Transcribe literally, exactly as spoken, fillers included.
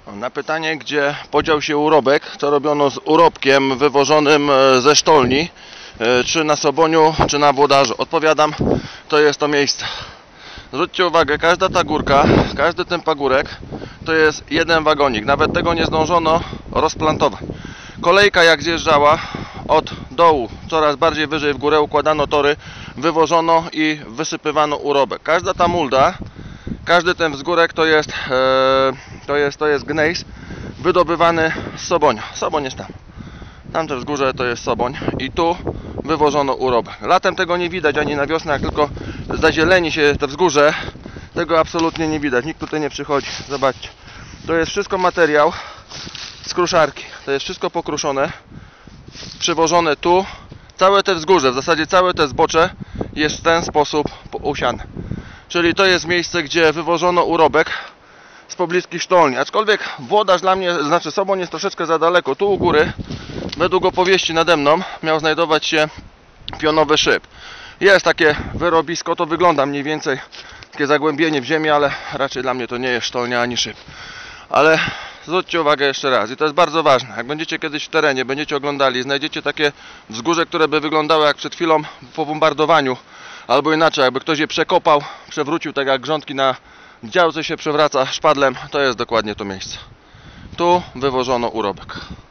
Na pytanie, gdzie podział się urobek, co robiono z urobkiem wywożonym ze sztolni, czy na Soboniu, czy na Włodarzu, odpowiadam, to jest to miejsce. Zwróćcie uwagę, każda ta górka, każdy ten pagórek to jest jeden wagonik, nawet tego nie zdążono rozplantować. Kolejka jak zjeżdżała od dołu coraz bardziej wyżej w górę, układano tory, wywożono i wysypywano urobek. Każda ta mulda, każdy ten wzgórek to jest, e, to jest, to jest gnejs wydobywany z Sobonia. Soboń jest tam. Tamte wzgórze to jest Soboń i tu wywożono urobek. Latem tego nie widać ani na wiosnę, jak tylko zazieleni się te wzgórze, tego absolutnie nie widać. Nikt tutaj nie przychodzi. Zobaczcie. To jest wszystko materiał z kruszarki. To jest wszystko pokruszone, przywożone tu. Całe te wzgórze, w zasadzie całe te zbocze jest w ten sposób usiane. Czyli to jest miejsce, gdzie wywożono urobek z pobliskich sztolni. Aczkolwiek Włodarz dla mnie, znaczy Soboń jest troszeczkę za daleko. Tu u góry, według opowieści nade mną, miał znajdować się pionowy szyb. Jest takie wyrobisko, to wygląda mniej więcej takie zagłębienie w ziemi, ale raczej dla mnie to nie jest sztolnia ani szyb. Ale zwróćcie uwagę jeszcze raz, i to jest bardzo ważne, jak będziecie kiedyś w terenie, będziecie oglądali, znajdziecie takie wzgórze, które by wyglądały jak przed chwilą po bombardowaniu, albo inaczej, jakby ktoś je przekopał, przewrócił, tak jak grządki na działce się przewraca szpadlem, to jest dokładnie to miejsce. Tu wywożono urobek.